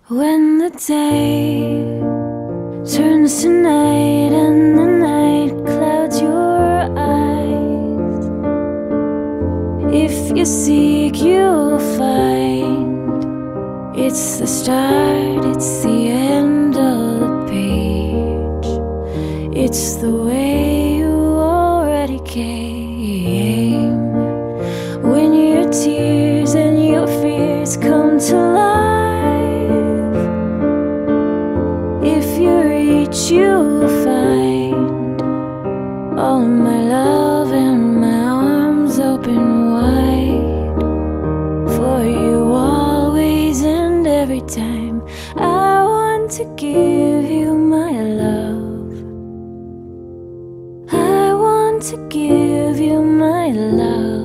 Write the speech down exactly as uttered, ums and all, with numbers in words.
When the day turns to night and the night clouds your eyes, if you seek, you'll find it's the start, it's the end of the page. It's the way you already came. When your tears and your fears come to life, if you reach, you'll find all of my love and my arms open wide for you always and every time. I want to give you my love. I want to give you my love.